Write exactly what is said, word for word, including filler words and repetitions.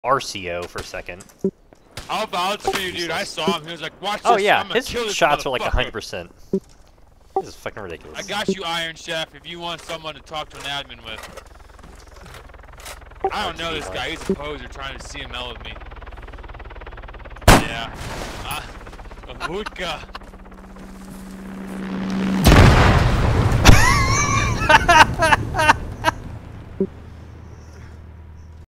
R C O for a second. I'll vouch for you, dude. I saw him. He was like, watch Oh this. yeah, I'm gonna his kill this shots are like motherfucker." one hundred percent. This is fucking ridiculous. I got you, Iron Chef, if you want someone to talk to an admin with. I don't know this guy. He's a poser trying to C M L with me. Yeah. Uh, a vodka.